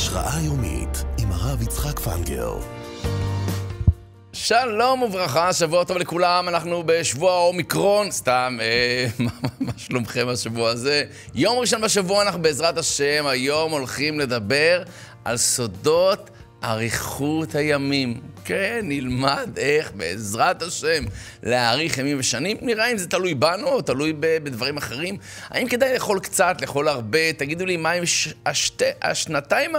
השראה יומית עם הרב יצחק פנגר. שלום וברכה, שבוע טוב לכולם, אנחנו בשבוע האומיקרון, סתם, מה שלומכם השבוע הזה? יום ראשון בשבוע אנחנו בעזרת השם, היום הולכים לדבר על סודות אריכות הימים. כן, נלמד איך בעזרת השם להאריך ימים ושנים. נראה אם זה תלוי בנו או תלוי בדברים אחרים. האם כדאי לאכול קצת, לאכול הרבה? תגידו לי, מה הם השנתיים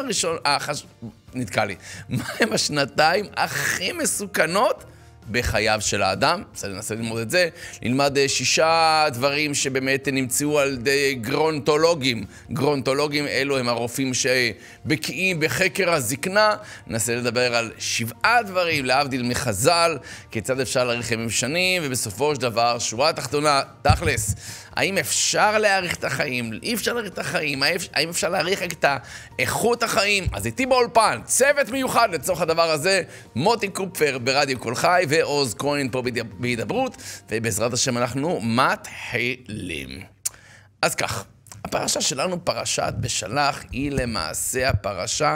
מה הם השנתיים הכי מסוכנות בחייו של האדם? בסדר, ננסה ללמוד את זה. נלמד 6 דברים שבאמת נמצאו על ידי גרונטולוגים. גרונטולוגים אלו הם הרופאים שבקיאים בחקר הזקנה. ננסה לדבר על 7 דברים, להבדיל מחז"ל, כיצד אפשר להאריך ימים שנים, ובסופו של דבר, שורה תחתונה, תכלס. האם אפשר להאריך את החיים? אי אפשר להאריך את החיים? האם אפשר להאריך את איכות החיים? אז איתי באולפן, צוות מיוחד לצורך הדבר הזה, מוטי קופפר ברדיו כל חי, ועוז כהן פה בהידברות, ובעזרת השם אנחנו מתחילים. אז כך, הפרשה שלנו, פרשת בשלח, היא למעשה הפרשה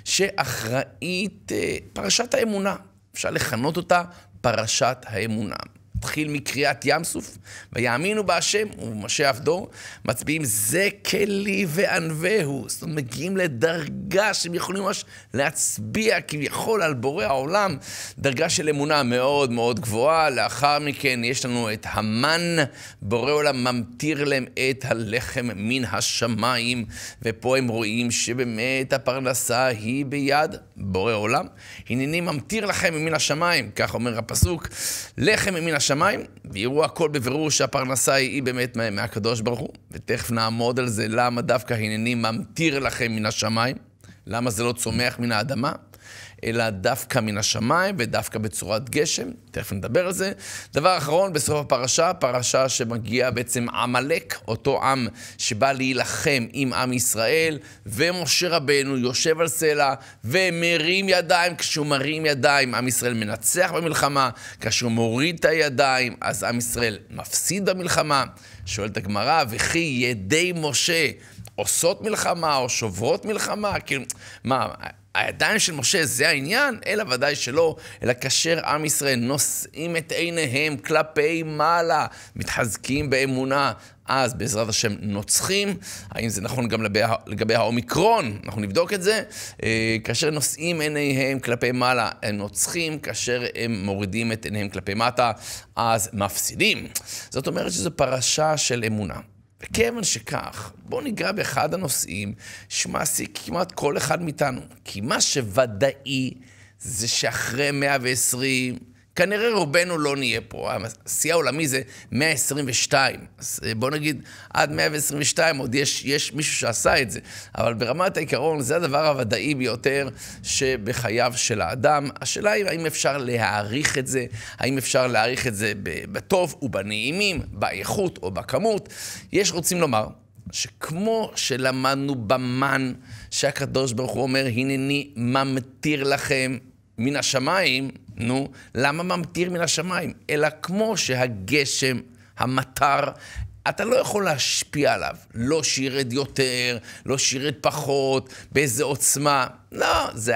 שאחראית, פרשת האמונה. אפשר לכנות אותה פרשת האמונה. התחיל מקריאת ים סוף, ויאמינו בהשם ובמשה עבדו, מצביעים זה כלי וענווהו. זאת אומרת, מגיעים לדרגה שהם יכולים ממש להצביע כביכול על בורא העולם, דרגה של אמונה מאוד מאוד גבוהה. לאחר מכן יש לנו את המן, בורא עולם ממתיר להם את הלחם מן השמיים, ופה הם רואים שבאמת הפרנסה היא ביד בורא עולם. הנני ממתיר לכם מן השמיים, כך אומר הפסוק, לחם מן השמיים, ויראו הכל בבירור שהפרנסה היא באמת מהקדוש ברוך הוא, ותכף נעמוד על זה למה דווקא הנני ממתיר לכם מן השמיים, למה זה לא צומח מן האדמה, אלא דווקא מן השמיים ודווקא בצורת גשם, תכף נדבר על זה. דבר אחרון, בסוף הפרשה, פרשה שמגיע בעצם עמלק, אותו עם שבא להילחם עם עם ישראל, ומשה רבנו יושב על סלע ומרים ידיים. כשהוא מרים ידיים, עם ישראל מנצח במלחמה. כאשר הוא מוריד את הידיים, אז עם ישראל מפסיד במלחמה. שואלת הגמרא, וכי ידי משה עושות מלחמה או שוברות מלחמה? כאילו, מה, הידיים של משה זה העניין? אלא ודאי שלא, אלא כאשר עם ישראל נושאים את עיניהם כלפי מעלה, מתחזקים באמונה, אז בעזרת השם נוצחים. האם זה נכון גם לגבי האומיקרון? אנחנו נבדוק את זה. כאשר נושאים עיניהם כלפי מעלה, הם נוצחים, כאשר הם מורידים את עיניהם כלפי מטה, אז מפסידים. זאת אומרת שזו פרשה של אמונה. וכיוון שכך, בואו ניגע באחד הנושאים שמעסיק כמעט כל אחד מאיתנו. כי מה שוודאי זה שאחרי 120, כנראה רובנו לא נהיה פה. השיא העולמי זה 122. אז בואו נגיד, עד 122 עוד יש מישהו שעשה את זה. אבל ברמת העיקרון זה הדבר הוודאי ביותר שבחייו של האדם. השאלה היא האם אפשר להעריך את זה, האם אפשר להעריך את זה בטוב ובנעימים, באיכות או בכמות. יש רוצים לומר שכמו שלמדנו במן שהקדוש ברוך הוא אומר, הנני ממתיר לכם מן השמיים, למה ממתיר מן השמיים? אלא כמו שהגשם, המטר, אתה לא יכול להשפיע עליו. לא שירד יותר, לא שירד פחות, באיזה עוצמה. לא, זה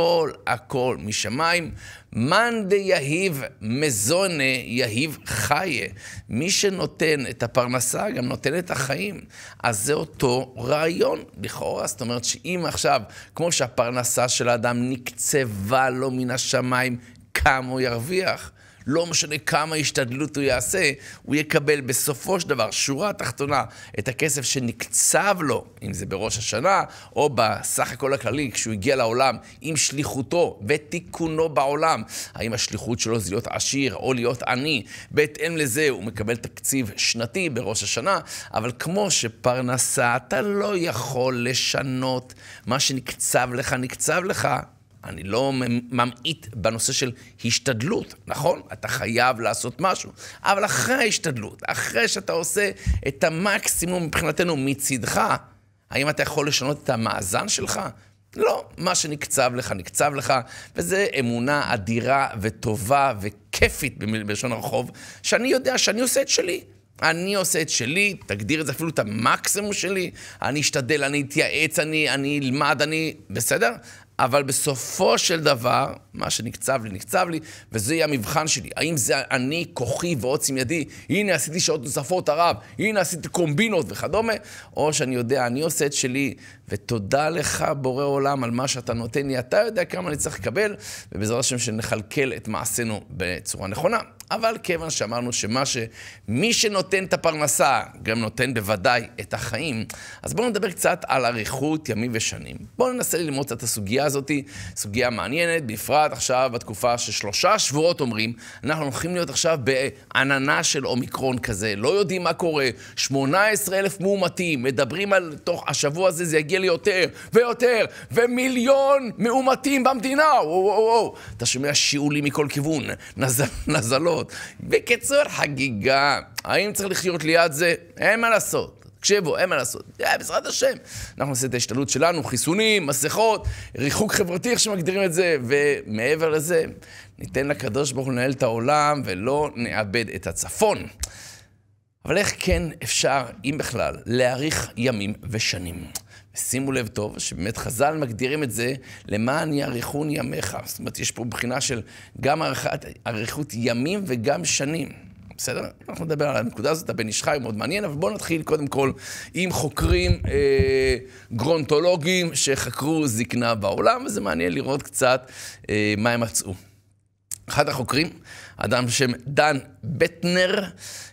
הכל משמיים. מן דיהיב מזונה יהיב חיה. מי שנותן את הפרנסה גם נותן את החיים. אז זה אותו רעיון לכאורה. זאת אומרת שאם עכשיו, כמו שהפרנסה של האדם נקצבה לו מן השמיים, כמה הוא ירוויח, לא משנה כמה השתדלות הוא יעשה, הוא יקבל בסופו של דבר, שורה תחתונה, את הכסף שנקצב לו, אם זה בראש השנה, או בסך הכל הכללי, כשהוא הגיע לעולם, עם שליחותו ותיקונו בעולם. האם השליחות שלו זה להיות עשיר או להיות עני? בהתאם לזה הוא מקבל תקציב שנתי בראש השנה, אבל כמו שפרנסה, אתה לא יכול לשנות מה שנקצב לך, נקצב לך. אני לא ממעיט בנושא של השתדלות, נכון? אתה חייב לעשות משהו. אבל אחרי ההשתדלות, אחרי שאתה עושה את המקסימום מבחינתנו מצדך, האם אתה יכול לשנות את המאזן שלך? לא, מה שנקצב לך, נקצב לך, וזה אמונה אדירה וטובה וכיפית בלשון הרחוב, שאני יודע שאני עושה את שלי. אני עושה את שלי, תגדיר את זה אפילו את המקסימום שלי, אני אשתדל, אני אתייעץ, אני אלמד, בסדר? אבל בסופו של דבר, מה שנקצב לי, נקצב לי, וזה יהיה המבחן שלי. האם זה אני, כוחי ועוצם ידי, הנה עשיתי שעות נוספות הרב, הנה עשיתי קומבינות וכדומה, או שאני יודע, אני עושה את שלי, ותודה לך בורא עולם על מה שאתה נותן לי, אתה יודע כמה אני צריך לקבל, ובעזרת השם שנחלקל את מעשינו בצורה נכונה. אבל כיוון שאמרנו שמי שנותן את הפרנסה, גם נותן בוודאי את החיים, אז בואו נדבר קצת על אריכות ימים ושנים. בואו ננסה ללמוד קצת את הסוגיה הזאת, סוגיה מעניינת, בפרט עכשיו בתקופה ש3 שבועות אומרים, אנחנו הולכים להיות עכשיו בעננה של אומיקרון כזה, לא יודעים מה קורה, 18,000 מאומתים, מדברים על תוך השבוע הזה, זה יגיע לי יותר ויותר, ומיליון מאומתים במדינה, וואו, אתה שומע שיעולים מכל כיוון, נזלות. בקיצור, חגיגה. האם צריך לחיות ליד זה? אין מה לעשות. תקשיבו, אין מה לעשות. בעזרת השם. אנחנו נעשה את ההשתדלות שלנו, חיסונים, מסכות, ריחוק חברתי, איך שמגדירים את זה, ומעבר לזה, ניתן לקדוש ברוך הוא לנהל את העולם, ולא נאבד את הצפון. אבל איך כן אפשר, אם בכלל, להאריך ימים ושנים? שימו לב טוב, שבאמת חז"ל מגדירים את זה, למען יאריכון ימיך. זאת אומרת, יש פה בחינה של גם אריכות ימים וגם שנים. בסדר? אנחנו נדבר על הנקודה הזאת, הבן איש חי, מאוד מעניין, אבל בואו נתחיל קודם כל עם חוקרים גרונטולוגים שחקרו זקנה בעולם, וזה מעניין לראות קצת מה הם מצאו. אחד החוקרים, אדם בשם דן בטנר,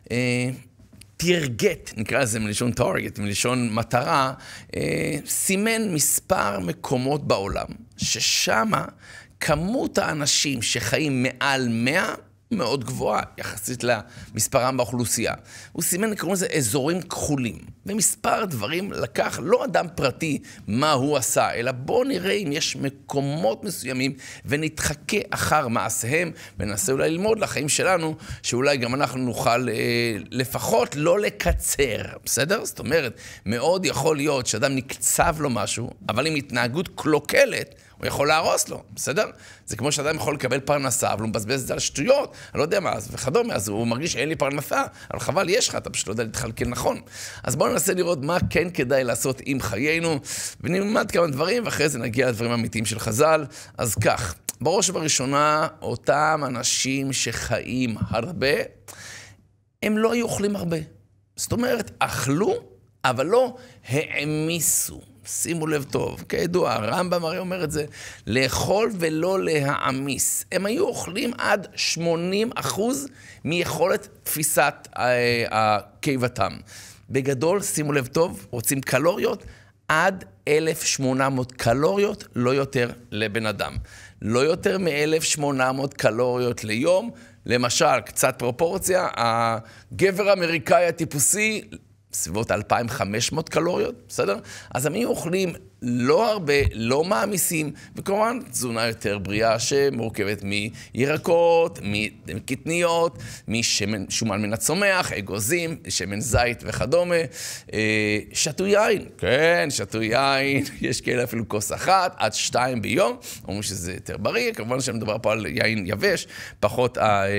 תרגט, נקרא לזה מלשון טארגט, מלשון מטרה, סימן מספר מקומות בעולם, ששם כמות האנשים שחיים מעל 100 מאוד גבוהה, יחסית למספרם באוכלוסייה. הוא סימן, קוראים לזה אזורים כחולים. ומספר דברים לקח, לא אדם פרטי מה הוא עשה, אלא בואו נראה אם יש מקומות מסוימים, ונתחכה אחר מעשיהם, וננסה אולי ללמוד לחיים שלנו, שאולי גם אנחנו נוכל לפחות לא לקצר, בסדר? זאת אומרת, מאוד יכול להיות שאדם נקצב לו משהו, אבל עם התנהגות קלוקלת, הוא יכול להרוס לו, בסדר? זה כמו שאדם יכול לקבל פרנסה, אבל הוא מבזבז את זה על שטויות, אני לא יודע מה, וכדומה, אז הוא מרגיש שאין לי פרנסה, אבל חבל, יש לך, אתה פשוט לא יודע להתחלקל נכון. אז בואו ננסה לראות מה כן כדאי לעשות עם חיינו, ונלמד כמה דברים, ואחרי זה נגיע לדברים האמיתיים של חז"ל. אז כך, בראש ובראשונה, אותם אנשים שחיים הרבה, הם לא היו אוכלים הרבה. זאת אומרת, אכלו, אבל לא העמיסו. שימו לב טוב, כידוע, הרמב"ם הרי אומר את זה, לאכול ולא להעמיס. הם היו אוכלים עד 80% מיכולת תפיסת קיבתם. בגדול, שימו לב טוב, רוצים קלוריות, עד 1,800 קלוריות, לא יותר לבן אדם. לא יותר מ-1,800 קלוריות ליום. למשל, קצת פרופורציה, הגבר האמריקאי הטיפוסי, סביבות 2,500 קלוריות, בסדר? אז הם היו אוכלים לא הרבה, לא מעמיסים, וכמובן תזונה יותר בריאה שמורכבת מירקות, מקטניות, משומן מן הצומח, אגוזים, שמן זית וכדומה. שתו יין, כן, שתו יין, יש כאלה אפילו כוס אחת, עד 2 ביום, אומרים שזה יותר בריא, כמובן שמדובר פה על יין יבש, פחות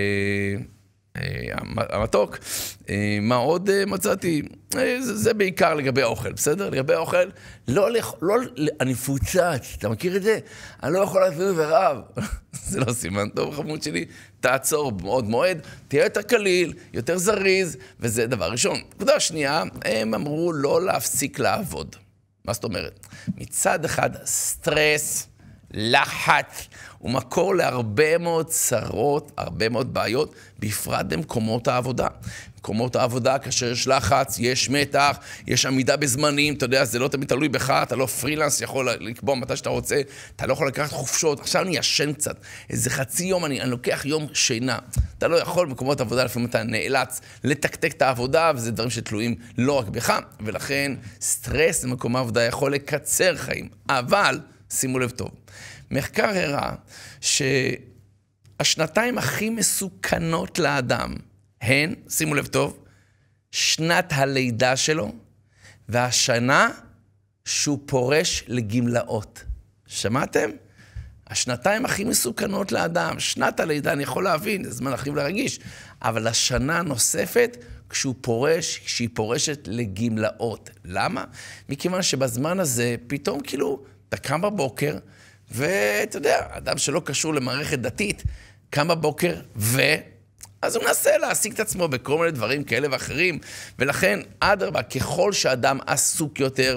המתוק. מה עוד מצאתי? זה בעיקר לגבי האוכל, בסדר? לגבי האוכל, אני פוצץ, אתה מכיר את זה? אני לא יכול אפילו ורב. זה לא סימן טוב, חמוד שלי. תעצור בעוד מועד, תהיה יותר קליל, יותר זריז, וזה דבר ראשון. נקודה שנייה, הם אמרו לא להפסיק לעבוד. מה זאת אומרת? מצד אחד, סטרס, לחץ, הוא מקור להרבה מאוד צרות, הרבה מאוד בעיות, בפרט במקומות העבודה. מקומות העבודה, כאשר יש לחץ, יש מתח, יש עמידה בזמנים, אתה יודע, זה לא תמיד תלוי בך, אתה לא פרילנס, יכול לקבוע מתי שאתה רוצה, אתה לא יכול לקחת חופשות, עכשיו אני ישן קצת, איזה חצי יום, אני לוקח יום שינה. אתה לא יכול במקומות העבודה, לפעמים אתה נאלץ לתקתק את העבודה, וזה דברים שתלויים לא רק בך, ולכן סטרס במקום העבודה יכול לקצר חיים. אבל, שימו לב טוב, מחקר הראה שהשנתיים הכי מסוכנות לאדם הן, שימו לב טוב, שנת הלידה שלו, והשנה שהוא פורש לגמלאות. שמעתם? השנתיים הכי מסוכנות לאדם, שנת הלידה אני יכול להבין, זה זמן הכי להרגיש, אבל השנה הנוספת, כשהיא פורשת לגמלאות. למה? מכיוון שבזמן הזה, פתאום כאילו, אתה קם בבוקר, ואתה יודע, אדם שלא קשור למערכת דתית, קם בבוקר, אז הוא מנסה להשיג את עצמו בכל מיני דברים כאלה ואחרים, ולכן, אדרבה, ככל שאדם עסוק יותר,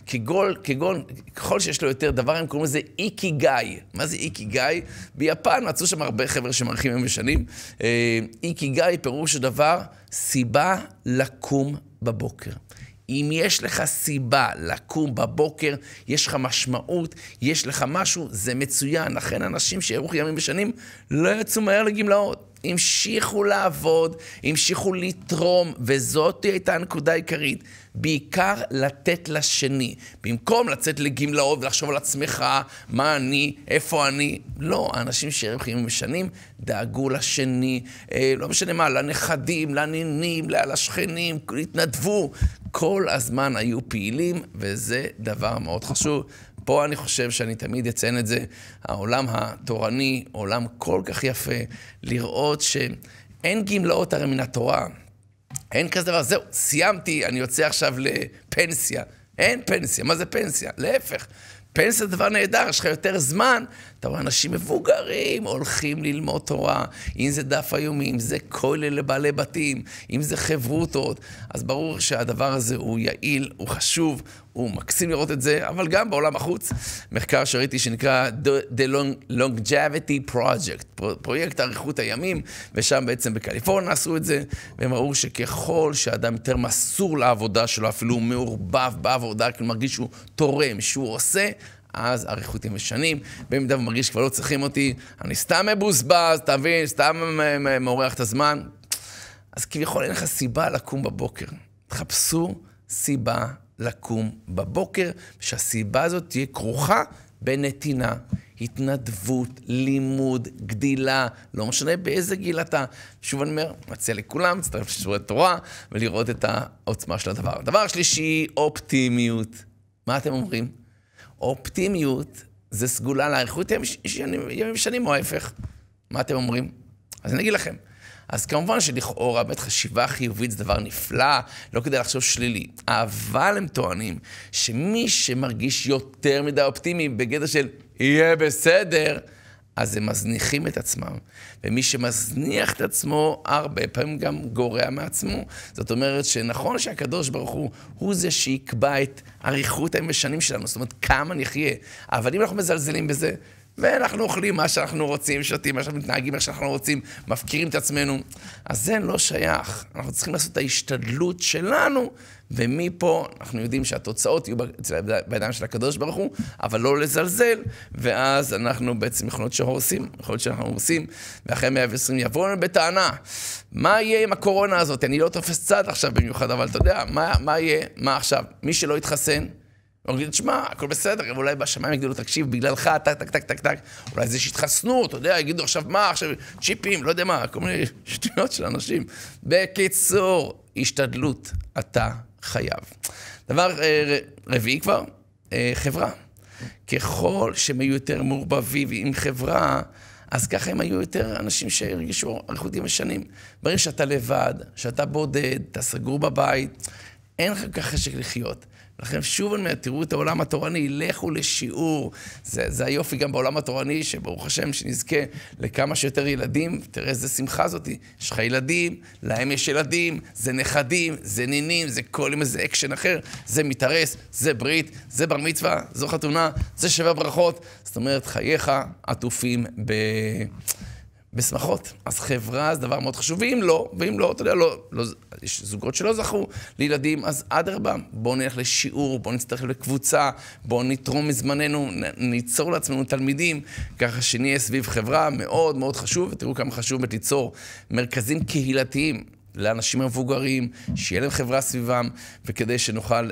ככל שיש לו יותר דבר, הם קוראים לזה איקיגאי. מה זה איקיגאי? ביפן מצאו שם הרבה חבר'ה שמערכים ימים ושנים. איקיגאי פירוש הדבר, סיבה לקום בבוקר. אם יש לך סיבה לקום בבוקר, יש לך משמעות, יש לך משהו, זה מצוין. לכן אנשים שהאריכו ימים ושנים לא יצאו מהר לגמלאות. המשיכו לעבוד, המשיכו לתרום, וזאת הייתה הנקודה העיקרית. בעיקר לתת לשני. במקום לצאת לגמלאות ולחשוב על עצמך, מה אני, איפה אני. לא, האנשים שהאריכו ימים ושנים דאגו לשני, לא משנה מה, לנכדים, לנינים, לשכנים, התנדבו. כל הזמן היו פעילים, וזה דבר מאוד חשוב. פה אני חושב שאני תמיד אציין את זה, העולם התורני, עולם כל כך יפה, לראות שאין גמלאות הרי מן התורה. אין כזה דבר, זהו, סיימתי, אני יוצא עכשיו לפנסיה. אין פנסיה, מה זה פנסיה? להפך. פנסיה זה דבר נהדר, יש לך יותר זמן, אתה רואה אנשים מבוגרים, הולכים ללמוד תורה, אם זה דף היומי, אם זה כולל לבעלי בתים, אם זה חברותות, אז ברור שהדבר הזה הוא יעיל, הוא חשוב, הוא מקסים לראות את זה, אבל גם בעולם החוץ, מחקר שראיתי שנקרא The Longevity Project, פרויקט אריכות הימים, ושם בעצם בקליפורניה עשו את זה, והם ראו שככל שאדם יותר מסור לעבודה שלו, אפילו הוא מעורבב בעבודה, כי הוא מרגיש שהוא תורם, שהוא עושה, אז אריכות ימים ושנים, במידה הוא מרגיש כבר לא צריכים אותי, אני סתם מבוזבז, תבין, סתם מעורח את הזמן, אז כביכול אין לך סיבה לקום בבוקר. תחפשו סיבה לקום בבוקר, שהסיבה הזאת תהיה כרוכה בנתינה, התנדבות, לימוד, גדילה, לא משנה באיזה גיל אתה. שוב אני אומר, מציע לכולם, להצטרף לשיעורי תורה ולראות את העוצמה של הדבר. דבר שלישי, אופטימיות. מה אתם אומרים? אופטימיות זה סגולה לאריכות ימים ושנים או ההפך. מה אתם אומרים? אז אני אגיד לכם. אז כמובן שלכאורה, באמת חשיבה חיובית זה דבר נפלא, לא כדי לחשוב שלילי. אבל הם טוענים שמי שמרגיש יותר מדי אופטימי בגדר של יהיה בסדר, אז הם מזניחים את עצמם. ומי שמזניח את עצמו, הרבה פעמים גם גורע מעצמו. זאת אומרת שנכון שהקדוש ברוך הוא זה שיקבע את אריכות הימים ושנים שלנו. זאת אומרת, כמה נחיה. אבל אם אנחנו מזלזלים בזה, ואנחנו אוכלים מה שאנחנו רוצים, שותים מה שאנחנו מתנהגים, מה שאנחנו רוצים, מפקירים את עצמנו, אז זה לא שייך. אנחנו צריכים לעשות את ההשתדלות שלנו, ומפה אנחנו יודעים שהתוצאות יהיו בידיים של הקדוש ברוך הוא, אבל לא לזלזל, ואז אנחנו בעצם יכול להיות שאנחנו הורסים, ואחרי 120 יבואו לנו בטענה. מה יהיה עם הקורונה הזאת? אני לא תופס צד עכשיו במיוחד, אבל אתה יודע, מה יהיה? מה עכשיו? מי שלא יתחסן, הוא יגיד, שמע, הכל בסדר, אולי בשמיים יגדלו, תקשיב, בגללך, טק, אולי זה שהתחסנו, אתה יודע, יגידו עכשיו מה, עכשיו צ'יפים, לא יודע מה, כל מיני שטויות של אנשים. בקיצור, השתדלות, אתה חייב. דבר רביעי כבר, חברה. ככל שהם היו יותר מעורבבים עם חברה, אז ככה הם היו יותר אנשים שהרגישו אריכות ימים ושנים. ברגע שאתה לבד, שאתה בודד, אתה סגור בבית, אין לך כך חשק לחיות. לכן שוב אני אומר, תראו את העולם התורני, לכו לשיעור. זה היופי גם בעולם התורני, שברוך השם שנזכה לכמה שיותר ילדים, תראה איזה שמחה זאת. יש לך ילדים, להם יש ילדים, זה נכדים, זה נינים, זה כל עם איזה אקשן אחר, זה מתארס, זה ברית, זה בר מצווה, זו חתונה, זה 7 ברכות. זאת אומרת, חייך עטופים בשמחות. אז חברה זה דבר מאוד חשוב, ואם לא, אתה יודע, יש זוגות שלא זכו לילדים, אז אדרבה, בואו נלך לשיעור, בואו נצטרך לקבוצה, בואו נתרום מזמננו, ניצור לעצמנו תלמידים, ככה שנהיה סביב חברה מאוד מאוד חשוב, ותראו כמה חשוב ליצור מרכזים קהילתיים לאנשים המבוגרים, שיהיה להם חברה סביבם, וכדי שנוכל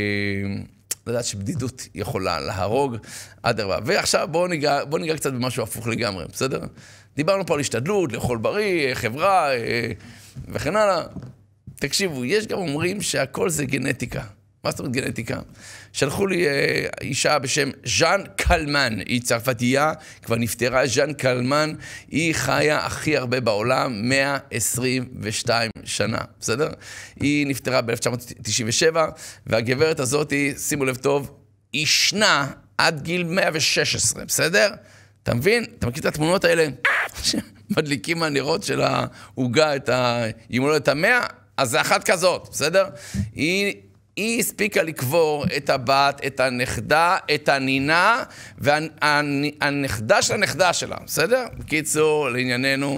לדעת שבדידות יכולה להרוג, אדרבה. ועכשיו בואו ניגע קצת במשהו הפוך לגמרי, בסדר? דיברנו פה על השתדלות, לאכול בריא, חברה וכן הלאה. תקשיבו, יש גם אומרים שהכל זה גנטיקה. מה זאת אומרת גנטיקה? שלחו לי אישה בשם ז'אן קלמן, היא צרפתייה, כבר נפטרה, ז'אן קלמן, היא חיה הכי הרבה בעולם, 122 שנה, בסדר? היא נפטרה ב-1997, והגברת הזאת, שימו לב טוב, ישנה עד גיל 116, בסדר? אתה מבין? אתה מכיר את התמונות האלה? שמדליקים מהנרות של ההוגה את הימולדת ה-100? אז זה אחת כזאת, בסדר? היא הספיקה לקבור את הבת, את הנכדה, את הנינה, והנכדה של הנכדה שלה, בסדר? בקיצור, לענייננו,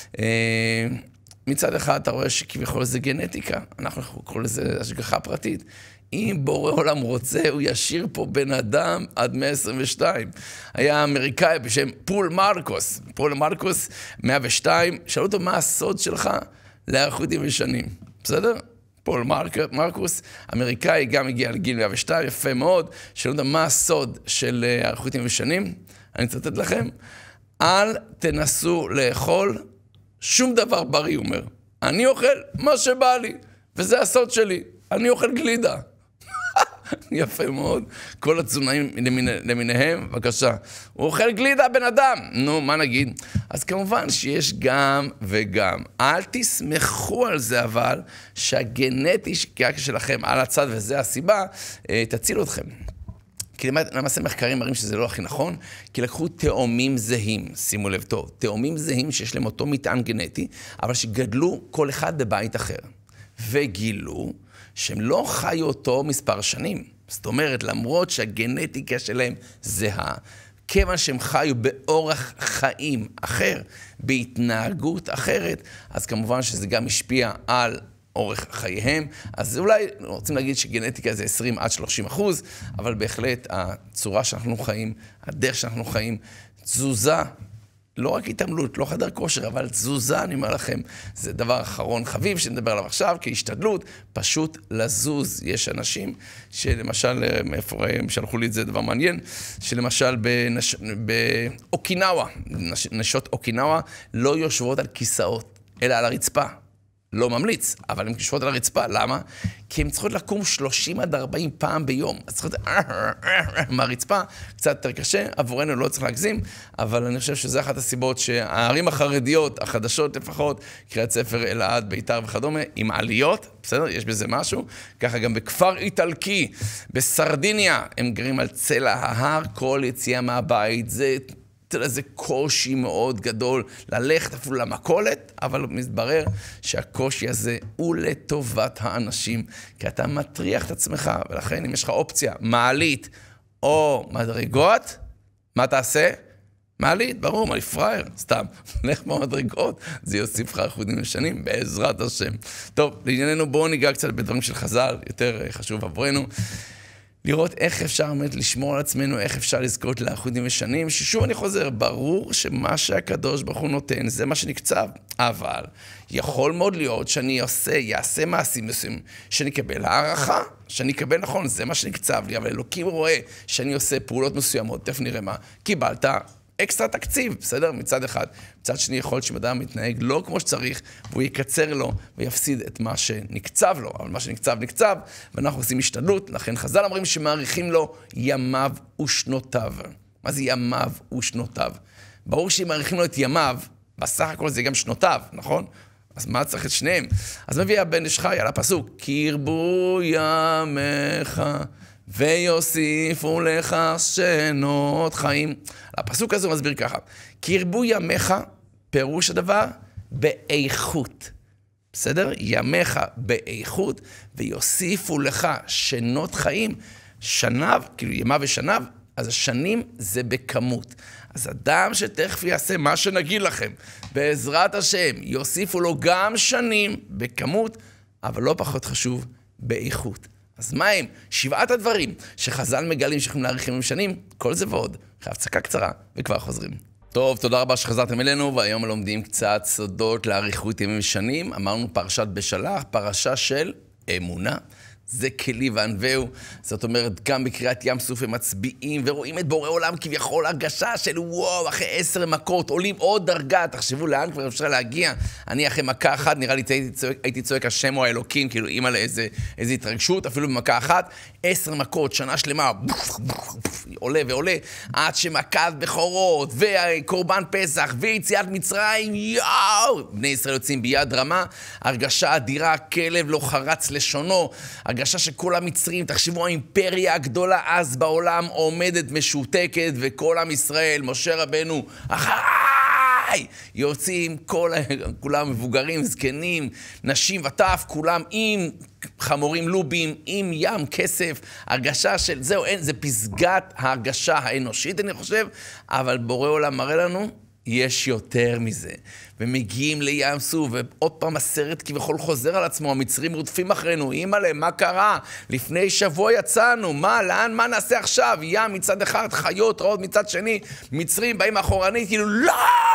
מצד אחד אתה רואה שכביכול זה גנטיקה, אנחנו קוראים לזה השגחה פרטית. אם בורא עולם רוצה, הוא ישאיר פה בן אדם עד 122. היה אמריקאי בשם פול מרקוס. פול מרקוס, 102, שאלו אותו מה הסוד שלך להיערכות עם שנים. בסדר? פול מרקוס, אמריקאי, גם הגיע לגיל 102, יפה מאוד. שאלו אותו מה הסוד של היערכות עם שנים. אני אצטט לכם. אל תנסו לאכול שום דבר בריא, הוא אומר. אני אוכל מה שבא לי, וזה הסוד שלי. אני אוכל גלידה. יפה מאוד. כל התזונאים למיניהם, בבקשה. הוא אוכל גלידה, בן אדם. נו, מה נגיד? אז כמובן שיש גם וגם. אל תסמכו על זה, אבל שהגנטיקה שלכם על הצד, וזה הסיבה, תצילו אתכם. כי למעשה מחקרים מראים שזה לא הכי נכון, כי לקחו תאומים זהים, שימו לב טוב, תאומים זהים שיש להם אותו מטען גנטי, אבל שגדלו כל אחד בבית אחר. וגילו שהם לא חיו אותו מספר שנים. זאת אומרת, למרות שהגנטיקה שלהם זהה, כיוון שהם חיו באורח חיים אחר, בהתנהגות אחרת, אז כמובן שזה גם משפיע על אורך חייהם. אז אולי רוצים להגיד שגנטיקה זה 20-30%, אבל בהחלט הצורה שאנחנו חיים, הדרך שאנחנו חיים, תזוזה, לא רק התעמלות, לא חדר כושר, אבל תזוזה, אני אומר לכם, זה דבר אחרון חביב שנדבר עליו עכשיו, כהשתדלות, פשוט לזוז. יש אנשים שלמשל, מאיפה הם שלחו לי את זה, דבר מעניין, שלמשל באוקינאווה, נשות אוקינאווה לא יושבות על כיסאות, אלא על הרצפה. לא ממליץ, אבל הן יושבות על הרצפה. למה? כי הן צריכות לקום 30-40 פעם ביום. אז צריכות מהרצפה, קצת יותר קשה, עבורנו לא צריך להגזים, אבל אני חושב שזה אחת הסיבות שהערים החרדיות, החדשות לפחות, קריית ספר, אלעד, ביתר וכדומה, עם עליות, בסדר? יש בזה משהו. ככה גם בכפר איטלקי, בסרדיניה, הם גרים על צלע ההר, כל יציאה מהבית, זה קושי מאוד גדול ללכת אפילו למכולת, אבל מתברר שהקושי הזה הוא לטובת האנשים, כי אתה מטריח את עצמך, ולכן אם יש לך אופציה, מעלית או מדרגות, מה תעשה? מעלית, ברור, מה לפראייר, סתם, לך במדרגות, זה יוסיף לך אחוזים לשנים, בעזרת השם. טוב, לענייננו בואו ניגע קצת בדברים של חז"ל, יותר חשוב עבורנו. לראות איך אפשר באמת לשמור על עצמנו, איך אפשר לזכות לאחוזים ושנים, ששוב אני חוזר, ברור שמה שהקדוש ברוך הוא נותן, זה מה שנקצב, אבל יכול מאוד להיות שאני יעשה מעשים מסוימים, שאני אקבל הערכה, שאני אקבל נכון, זה מה שנקצב לי, אבל אלוקים רואה שאני עושה פעולות מסוימות, תכף נראה מה, קיבלת אקסטרה תקציב, בסדר? מצד אחד. מצד שני יכול להיות שמדעם מתנהג לא כמו שצריך, והוא יקצר לו ויפסיד את מה שנקצב לו. אבל מה שנקצב נקצב, ואנחנו עושים השתדלות. לכן חז"ל אומרים שמעריכים לו ימיו ושנותיו. מה זה ימיו ושנותיו? ברור שאם מעריכים לו את ימיו, בסך הכל זה גם שנותיו, נכון? אז מה צריך את שניהם? אז מביא הבן איש חי על הפסוק, כי ירבו ימיך ויוסיפו לך שנות חיים. הפסוק הזה מסביר ככה, כי ירבו ימיך, פירוש הדבר, באיכות. בסדר? ימיך באיכות, ויוסיפו לך שנות חיים, שניו, כאילו ימיו ושניו, אז השנים זה בכמות. אז אדם שתכף יעשה מה שנגיד לכם, בעזרת השם, יוסיפו לו גם שנים בכמות, אבל לא פחות חשוב, באיכות. אז מה הם? 7 הדברים שחז"ל מגלים שיכולים להאריך ימים שנים, כל זה ועוד. אחרי הפסקה קצרה, וכבר חוזרים. טוב, תודה רבה שחזרתם אלינו, והיום לומדים קצת סודות לאריכות ימים שנים. אמרנו פרשת בשלח, פרשה של אמונה. זה כלי וענווהו, זאת אומרת, גם בקריאת ים סוף הם מצביעים ורואים את בורא עולם כביכול הרגשה של וואו, אחרי 10 מכות עולים עוד דרגה, תחשבו לאן כבר אפשר להגיע. אני אחרי מכה אחת, נראה לי הייתי צועק השם או האלוקים, כאילו אימא לאיזה התרגשות, אפילו במכה אחת, 10 מכות, שנה שלמה, עולה ועולה, עד שמכת בכורות, וקורבן פסח, ויציאת מצרים, יאו! בני ישראל יוצאים ביד רמה, הרגשה אדירה, כלב לא חרץ לשונו, הרגשה שכל המצרים, תחשבו, האימפריה הגדולה אז בעולם עומדת משותקת, וכל עם ישראל, משה רבנו, אחריי! יוצאים כולם מבוגרים, זקנים, נשים וטף, כולם עם חמורים לובים, עם ים כסף, הרגשה של, זהו, זה פסגת ההרגשה האנושית, אני חושב, אבל בורא עולם מראה לנו, יש יותר מזה. ומגיעים לים סוף, ועוד פעם הסרט כביכול חוזר על עצמו, המצרים רודפים אחרינו, אימא'לה, מה קרה? לפני שבוע יצאנו, מה נעשה עכשיו? ים מצד אחד, חיות רעות מצד שני, מצרים באים אחורנית, כאילו לא!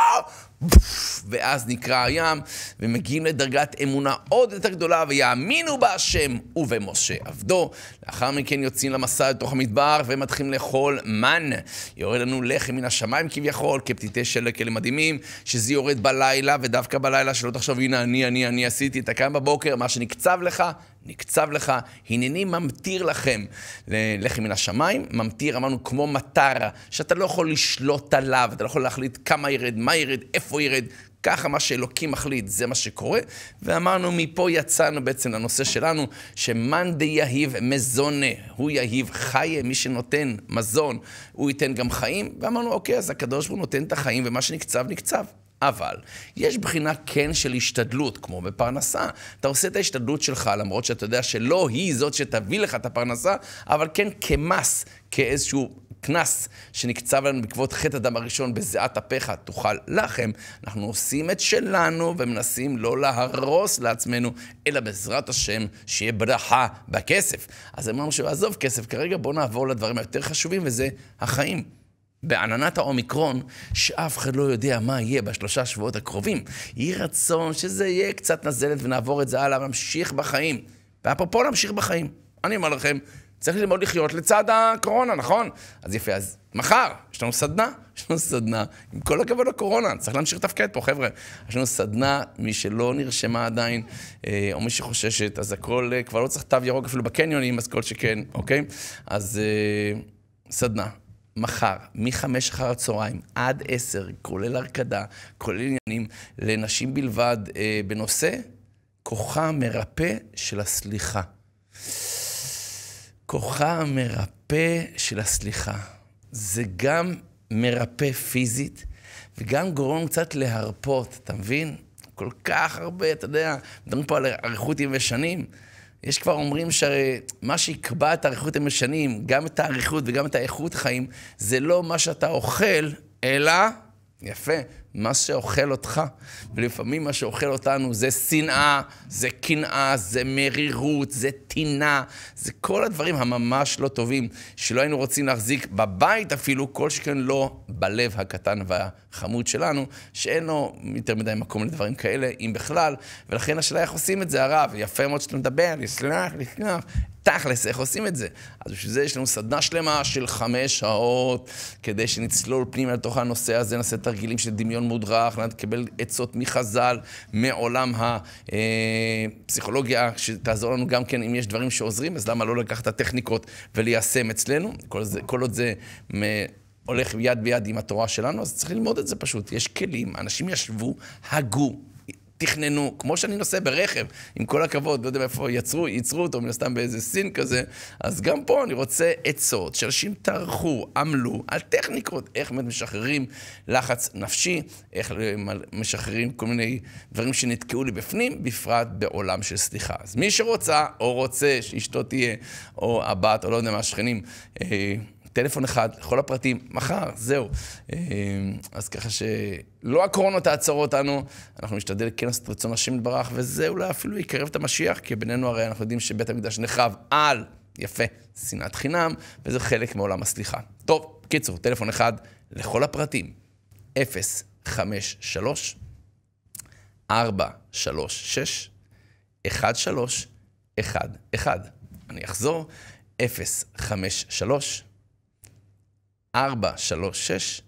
ואז נקרא הים, ומגיעים לדרגת אמונה עוד יותר גדולה, ויאמינו בהשם ובמשה עבדו. לאחר מכן יוצאים למסע לתוך המדבר, ומתחילים לאכול מן. יורד לנו לחם מן השמיים כביכול, כפתיתי שלג כאלה מדהימים, שזה יורד בלילה, ודווקא בלילה שלא תחשוב, הנה אני עשיתי, אתה קם בבוקר, מה שנקצב לך, נקצב לך, הנני ממתיר לכם לחם מן השמיים, ממתיר, אמרנו, כמו מטר, שאתה לא יכול לשלוט עליו, אתה לא יכול להחליט כמה ירד, מה ירד, איפה ירד, ככה מה שאלוקים מחליט, זה מה שקורה, ואמרנו, מפה יצאנו בעצם לנושא שלנו, שמאן דיהיב מזונה, הוא יהיב חיה, מי שנותן מזון, הוא ייתן גם חיים, ואמרנו, אוקיי, אז הקדוש ברוך הוא נותן את החיים, ומה שנקצב, נקצב. אבל יש בחינה כן של השתדלות, כמו בפרנסה. אתה עושה את ההשתדלות שלך, למרות שאתה יודע שלא היא זאת שתביא לך את הפרנסה, אבל כן כמס, כאיזשהו כנס שנקצב לנו בעקבות חטא הדם הראשון בזיעת אפיך, תאכל לחם. אנחנו עושים את שלנו ומנסים לא להרוס לעצמנו, אלא בעזרת השם שיהיה ברכה בכסף. אז אמרנו שעזוב כסף, כרגע בוא נעבור לדברים היותר חשובים, וזה החיים. בעננת האומיקרון, שאף אחד לא יודע מה יהיה ב3 שבועות הקרובים. יהי רצון שזה יהיה קצת נזלת ונעבור את זה הלאה, נמשיך בחיים. ואפרופו להמשיך בחיים. אני אומר לכם, צריך ללמוד לחיות לצד הקורונה, נכון? אז יפה, אז מחר, יש לנו סדנה, עם כל הכבוד לקורונה, צריך להמשיך לתפקד פה, חבר'ה. יש לנו סדנה, מי שלא נרשמה עדיין, או מי שחוששת, אז הכל כבר לא צריך תו ירוק אפילו בקניונים, אז כל שכן, אוקיי? אז סדנה. מחר, מ-5 אחר הצהריים עד 10, כולל הרקדה, כולל עניינים, לנשים בלבד, בנושא כוחה המרפא של הסליחה. כוחה המרפא של הסליחה. זה גם מרפא פיזית, וגם גורם קצת להרפות, אתה מבין? כל כך הרבה, אתה יודע, מדברים פה על אריכות ימי שנים, יש כבר אומרים שמה שיקבע את האריכות ימי שנים, גם את האריכות וגם את האיכות חיים, זה לא מה שאתה אוכל, אלא, יפה, מה שאוכל אותך. ולפעמים מה שאוכל אותנו זה שנאה, זה קנאה, זה מרירות, זה טינה, זה כל הדברים הממש לא טובים, שלא היינו רוצים להחזיק בבית אפילו, כל שכן לא בלב הקטן והחמוד שלנו, שאין לו יותר מדי מקום לדברים כאלה, אם בכלל, ולכן השאלה איך עושים את זה, הרב, יפה מאוד שאתה מדבר, לסלח, תכלס, איך עושים את זה? אז בשביל זה יש לנו סדנה שלמה של 5 שעות, כדי שנצלול פנימה לתוך הנושא הזה, נעשה תרגילים של דמיון מודרך, נקבל עצות מחז"ל, מעולם הפסיכולוגיה, שתעזור לנו גם כן אם יש דברים שעוזרים, אז למה לא לקחת את הטכניקות וליישם אצלנו? כל עוד זה הולך יד ביד עם התורה שלנו, אז צריך ללמוד את זה פשוט. יש כלים, אנשים ישבו, הגו, תכננו, כמו שאני נוסע ברכב, עם כל הכבוד, לא יודע איפה ייצרו אותו, מן הסתם באיזה סין כזה, אז גם פה אני רוצה עצות, שאנשים טרחו, עמלו, על טכניקות, איך משחררים לחץ נפשי, איך משחררים כל מיני דברים שנתקעו לי בפנים, בפרט בעולם של סליחה. אז מי שרוצה, או רוצה שאשתו תהיה, או הבת, או לא יודע מה, השכנים, טלפון אחד, לכל הפרטים, מחר, זהו. אז ככה שלא הקורונה תעצור אותנו, אנחנו נשתדל כן לעשות רצון השם יתברך, וזה אולי אפילו יקרב את המשיח, כי בינינו הרי אנחנו יודעים שבית המקדש נחרב על, יפה, שנאת חינם, וזה חלק מעולם הסליחה. טוב, קיצור, טלפון אחד, לכל הפרטים, 053 436 1311. אני אחזור, 053 436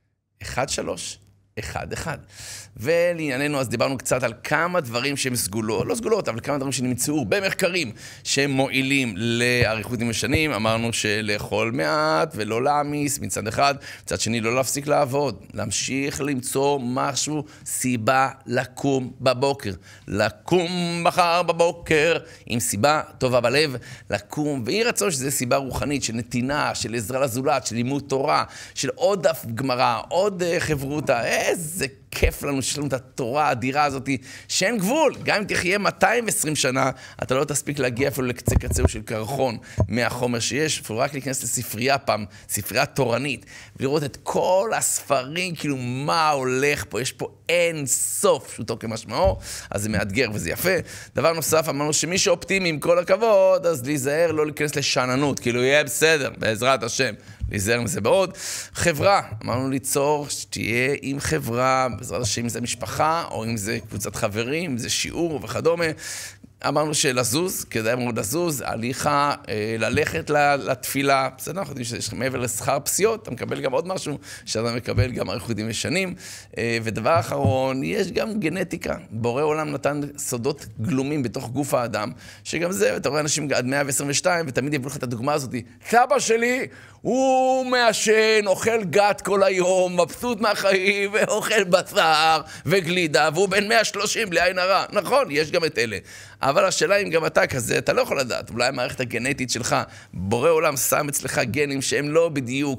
1311. ולענייננו, אז דיברנו קצת על כמה דברים שהם סגולות, לא סגולות, אבל כמה דברים שנמצאו במחקרים שהם מועילים לאריכות ימים ושנים. אמרנו שלאכול מעט ולא להעמיס מצד אחד, מצד שני לא להפסיק לעבוד, להמשיך למצוא משהו, סיבה לקום בבוקר. לקום מחר בבוקר עם סיבה טובה בלב, לקום, ואי רצון שזה סיבה רוחנית, של נתינה, של עזרה לזולת, של לימוד תורה, של עוד דף גמרא, עוד חברותה, איזה כיף לנו שיש לנו את התורה האדירה הזאת, שאין גבול. גם אם תחיה 220 שנה, אתה לא תספיק להגיע אפילו לקצה קצהו של קרחון מהחומר שיש, אפילו רק להיכנס לספרייה פעם, ספרייה תורנית, ולראות את כל הספרים, כאילו מה הולך פה, יש פה אין סוף, פשוטו כמשמעו, אז זה מאתגר וזה יפה. דבר נוסף, אמרנו שמי שאופטימי עם כל הכבוד, אז להיזהר לא להיכנס לשעננות, כאילו יהיה בסדר, בעזרת השם. להיזהר מזה בעוד. חברה, אמרנו ליצור שתהיה עם חברה, בעזרת השם, אם זה משפחה, או אם זה קבוצת חברים, אם זה שיעור וכדומה. אמרנו שלזוז, כדאי מאוד לזוז, הליכה, ללכת לתפילה, בסדר, אנחנו יודעים שיש מעבר לשכר פסיעות, אתה מקבל גם עוד משהו, שאתה מקבל גם אריכות ימים ושנים. ודבר אחרון, יש גם גנטיקה. בורא עולם נתן סודות גלומים בתוך גוף האדם, שגם זה, אתה רואה אנשים עד 122, ותמיד יבוא לך את הדוגמה הזאת, סבא שלי, הוא מעשן, אוכל גת כל היום, מבסוט מהחיים, ואוכל בשר וגלידה, והוא בן 130 בלי עין הרע. נכון, יש גם את אלה. אבל השאלה אם גם אתה כזה, אתה לא יכול לדעת. אולי המערכת הגנטית שלך, בורא עולם שם אצלך גנים שהם לא בדיוק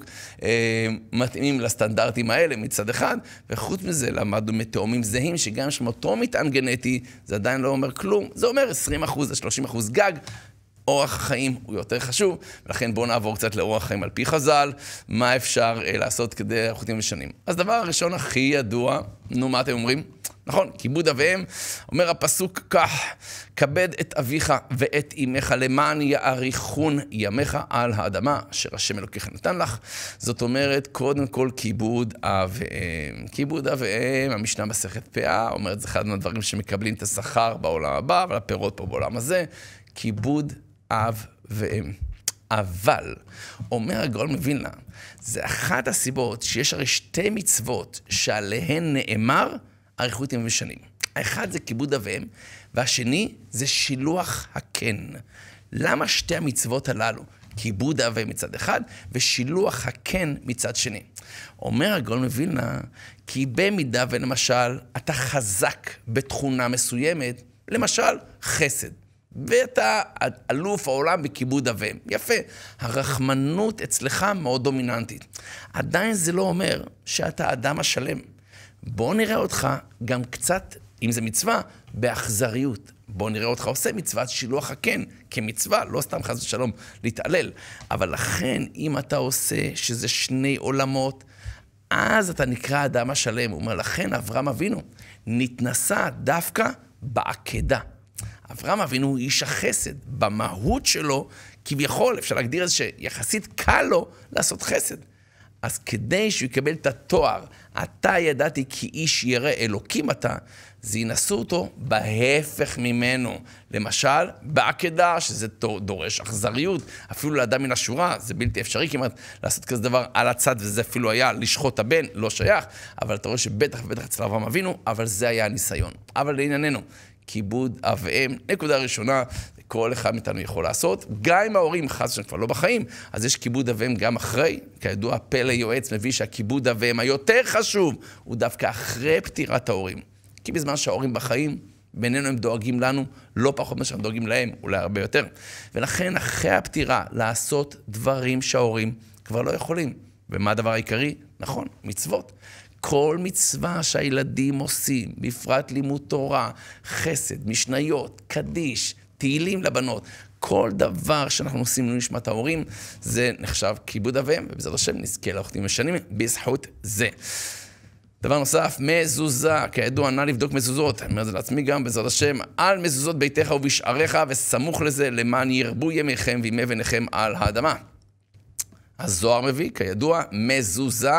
מתאימים לסטנדרטים האלה מצד אחד, וחוץ מזה למדנו מתאומים זהים, שגם שם אותו מטען גנטי, זה עדיין לא אומר כלום. זה אומר 20%-30% גג. אורח החיים הוא יותר חשוב, ולכן בואו נעבור קצת לאורח החיים על פי חז"ל, מה אפשר לעשות כדי אריכות ימים ושנים. אז דבר הראשון הכי ידוע, נו מה אתם אומרים? נכון, כיבוד אב ואם, אומר הפסוק כך, כבד את אביך ואת אמך למען יאריכון ימיך על האדמה, אשר השם אלוקיך נתן לך. זאת אומרת, קודם כל כיבוד אב ואם. כיבוד אב ואם, המשנה מסכת פאה, אומרת, זה אחד מהדברים שמקבלים את השכר בעולם הבא, אבל הפירות פה בעולם הזה, כיבוד אב ואם. אבל, אומר הגאון מווילנה, זה אחת הסיבות שיש הרי שתי מצוות שעליהן נאמר אריכות ימים ושנים. האחד זה כיבוד אב ואם, והשני זה שילוח הקן. למה שתי המצוות הללו? כיבוד אב ואם מצד אחד, ושילוח הקן מצד שני. אומר הגאון מווילנה, כי במידה ולמשל אתה חזק בתכונה מסוימת, למשל חסד. ואתה אלוף העולם בכיבוד אב ואם. יפה, הרחמנות אצלך מאוד דומיננטית. עדיין זה לא אומר שאתה אדם השלם. בוא נראה אותך גם קצת, אם זה מצווה, באכזריות. בוא נראה אותך עושה מצוות שילוח הקן כמצווה, לא סתם חס ושלום להתעלל. אבל לכן, אם אתה עושה שזה שני עולמות, אז אתה נקרא אדם השלם. הוא אומר, לכן אברהם אבינו נתנסה דווקא בעקדה. אברהם אבינו הוא איש החסד, במהות שלו, כביכול, אפשר להגדיר את זה שיחסית קל לו לעשות חסד. אז כדי שהוא יקבל את התואר, אתה ידעתי כי איש ירא אלוקים אתה, זה ינסו אותו בהפך ממנו. למשל, בעקדה, שזה דורש אכזריות, אפילו לאדם מן השורה, זה בלתי אפשרי כמעט לעשות כזה דבר על הצד, וזה אפילו היה לשחוט הבן, לא שייך, אבל אתה רואה שבטח ובטח אצל אברהם אבינו, אבל זה היה הניסיון. אבל לענייננו, כיבוד אב ואם, נקודה ראשונה, כל אחד מאיתנו יכול לעשות, גם אם ההורים חס שהם כבר לא בחיים, אז יש כיבוד אב ואם גם אחרי, כידוע הפלא יועץ מביא שהכיבוד אב ואם היותר חשוב, הוא דווקא אחרי פטירת ההורים. כי בזמן שההורים בחיים, בינינו הם דואגים לנו, לא פחות משהם דואגים להם, אולי הרבה יותר. ולכן אחרי הפטירה, לעשות דברים שההורים כבר לא יכולים. ומה הדבר העיקרי? נכון, מצוות. כל מצווה שהילדים עושים, בפרט לימוד תורה, חסד, משניות, קדיש, תהילים לבנות, כל דבר שאנחנו עושים לנשמת ההורים, זה נחשב כיבוד אב ואם, ובעזרת השם נזכה לאריכות ימים ושנים בזכות זה. דבר נוסף, מזוזה, כידוע, נא לבדוק מזוזות, אני אומר את זה לעצמי גם, בעזרת השם, על מזוזות ביתך ובשעריך, וסמוך לזה למען ירבו ימיכם וימי בניכם על האדמה. הזוהר מביא, כידוע, מזוזה,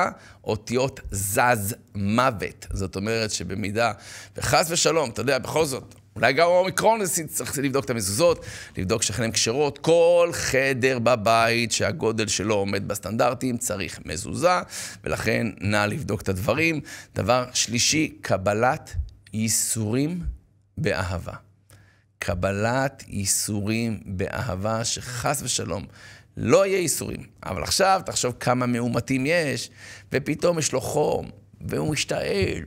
אותיות זז מוות. זאת אומרת שבמידה, וחס ושלום, אתה יודע, בכל זאת, אולי גם אומיקרון צריך לבדוק את המזוזות, לבדוק שכן כשרות. כל חדר בבית שהגודל שלו עומד בסטנדרטים צריך מזוזה, ולכן נא לבדוק את הדברים. דבר שלישי, קבלת ייסורים באהבה. קבלת ייסורים באהבה, שחס ושלום לא יהיה ייסורים. אבל עכשיו תחשוב כמה מאומתים יש, ופתאום יש לו חום, והוא משתעל,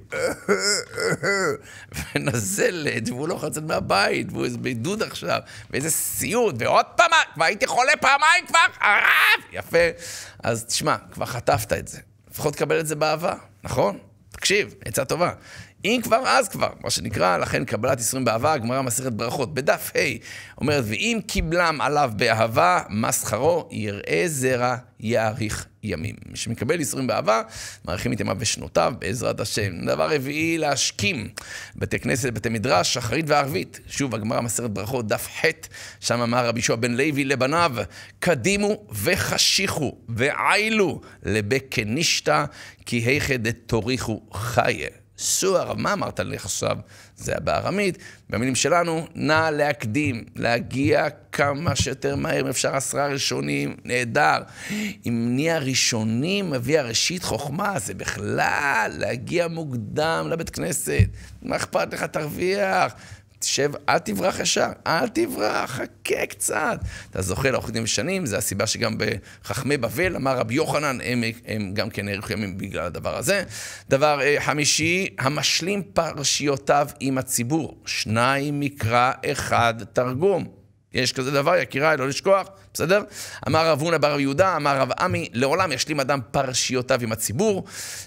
ונזלת, והוא לא יכול לצאת מהבית, והוא איזה בידוד עכשיו, ואיזה סיוט, ועוד פעם, כבר הייתי חולה פעמיים כבר, יפה. אז תשמע, כבר חטפת את זה. לפחות תקבל את זה באהבה, נכון? תקשיב, עצה טובה. אם כבר, אז כבר, מה שנקרא, לכן קבלת ייסורים באהבה, הגמרא מסכת ברכות, בדף ה' אומרת, ואם קיבלם עליו באהבה, מה שכרו? יראה זרע, יאריך ימים. מי שמקבל ייסורים באהבה, מאריכים את ימיו ושנותיו, בעזרת השם. דבר רביעי, להשכים בתי כנסת, בתי מדרש, שחרית וערבית. שוב, הגמרא מסכת ברכות, דף ח', שם אמר רבי יהושע בן לוי לבניו, קדימו וחשיכו ועילו לבקנישתא, כי היכא דתוריכו חיה. שוער, מה אמרת לי עכשיו? זה היה בארמית. במילים שלנו, נא להקדים, להגיע כמה שיותר מהר, אם אפשר 10 ראשונים, נהדר. אם נהיה ראשונים, מביא הראשית חוכמה, זה בכלל להגיע מוקדם לבית כנסת. מה אכפת לך? תרוויח. תשב, אל תברח ישר, אל תברח, חכה קצת. אתה זוכר לאחדים שנים, זה הסיבה שגם בחכמי בבל, אמר רבי יוחנן, הם גם כן האריכו ימים בגלל הדבר הזה. דבר חמישי, המשלים פרשיותיו עם הציבור. 2 מקרא, 1 תרגום. יש כזה דבר, יקיריי, לא לשכוח, בסדר? אמר רב הונא בר יהודה, אמר רב עמי, לעולם ישלים אדם פרשיותיו עם הציבור,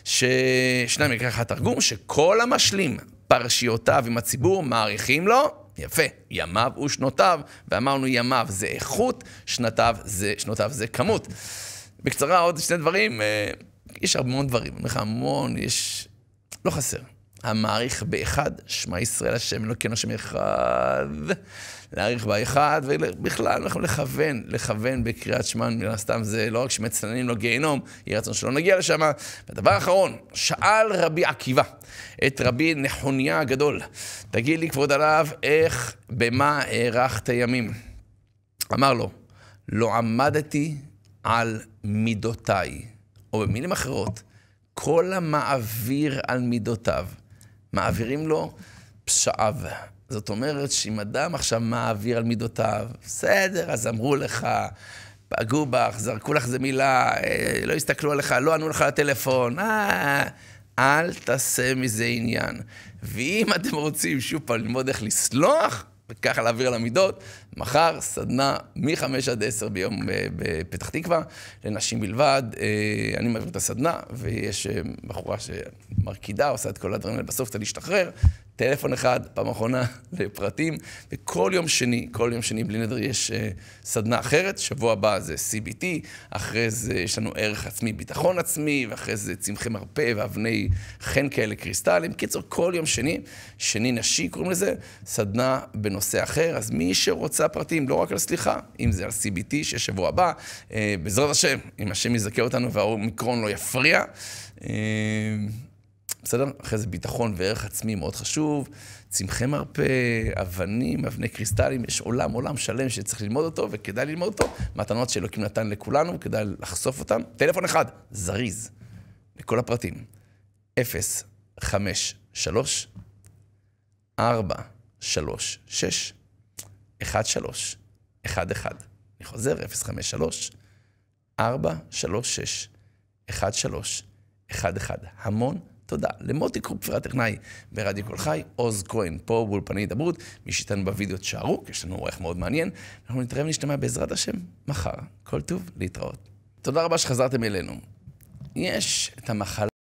2 מקרא 1 תרגום, שכל המשלים פרשיותיו עם הציבור, מעריכים לו, יפה, ימיו ושנותיו, ואמרנו ימיו זה איכות, שנותיו זה כמות. בקצרה עוד 2 דברים, יש המון דברים, אני אומר לך המון, יש, לא חסר. המעריך באחד, שמע ישראל השם, אלוקינו השם אחד, להעריך באחד, ובכלל אנחנו לכוון בקריאת שמע, מן הסתם זה לא רק שמצטננים לו גיהנום, יהיה רצון שלא נגיע לשם. והדבר האחרון, שאל רבי עקיבא את רבי נחוניה הגדול, תגיד לי כבוד הרב, איך, במה הארכת ימים? אמר לו, לא עמדתי על מידותיי, או במילים אחרות, כל המעביר על מידותיו, מעבירים לו פשעיו. זאת אומרת שאם אדם עכשיו מעביר על מידותיו, בסדר, אז אמרו לך, פגעו בך, זרקו לך זה מילה, לא הסתכלו עליך, לא ענו לך לטלפון, אל תעשה מזה עניין. ואם אתם רוצים שוב פעם ללמוד איך לסלוח, וככה להעביר על המידות, מחר סדנה מ-5 עד 10 ביום בפתח תקווה, לנשים בלבד. אני מעביר את הסדנה, ויש בחורה שמרקידה, עושה את כל הדברים האלה, בסוף אתה להשתחרר, טלפון אחד, פעם אחרונה לפרטים, וכל יום שני בלי נדר יש סדנה אחרת, שבוע הבא זה CBT, אחרי זה יש לנו ערך עצמי, ביטחון עצמי, ואחרי זה צמחי מרפא ואבני חן כאלה קריסטלים. קיצור, כל יום שני נשי קוראים לזה, סדנה בנושא אחר, אז מי שרוצה פרטים, לא רק על סליחה, אם זה על CBT, שיש שבוע הבא, בעזרת השם, אם השם יזכה אותנו והאומיקרון לא יפריע, בסדר? אחרי זה ביטחון וערך עצמי מאוד חשוב, צמחי מרפא, אבנים, אבני קריסטלים, יש עולם שלם שצריך ללמוד אותו, וכדאי ללמוד אותו, מתנות שאלוקים נתן לכולנו, כדאי לחשוף אותם. טלפון אחד, זריז, לכל הפרטים, 053 436 1311. אני חוזר, 053 436 1311. המון תודה. למוטי קרופפר הטכנאי ברדיו כל חי, עוז כהן פה באולפני הידברות, מי שאיתנו בווידאו תשארו, כי יש לנו עורך מאוד מעניין. אנחנו נתראה ונשתמע בעזרת השם מחר. כל טוב, להתראות. תודה רבה שחזרתם אלינו. יש את המחלה